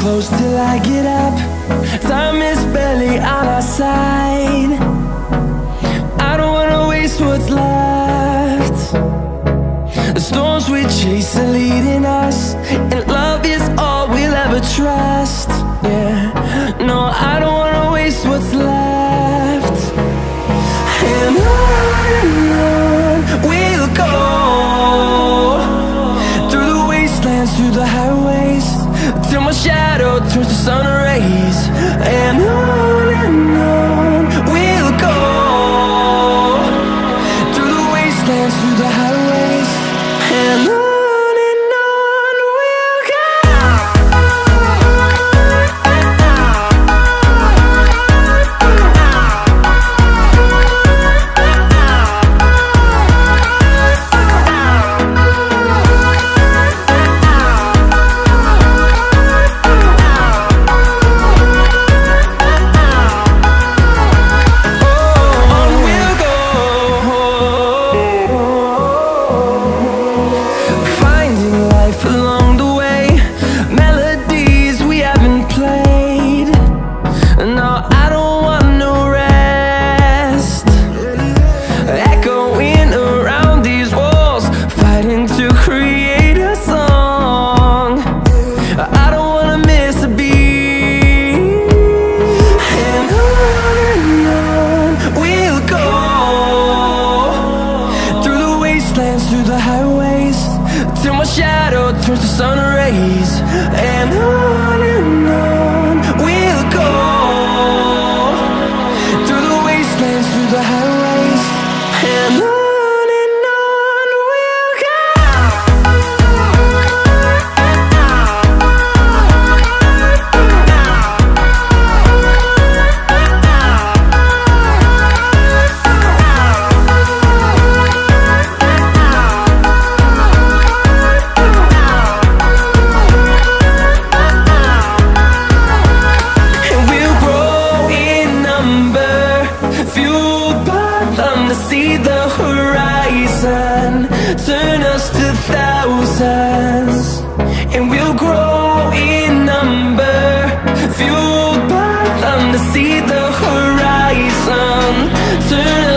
close till I get up. Time is barely on our side. I don't wanna waste what's left. The storms we chase are leading us, and love is all we'll ever trust. Yeah, no, I don't wanna waste what's left. And on we'll go, through the wastelands, through the highways, till my shadow turns to sun rays. And on we'll go, through the wastelands, through the highways, and on we'll go. Through the highways, till my shadow turns to sun rays. And on we'll go, through the wastelands, through the highways, and on we'll go. See the horizon, turn us to thousands, and we'll grow in number, fueled by them to see the horizon, turn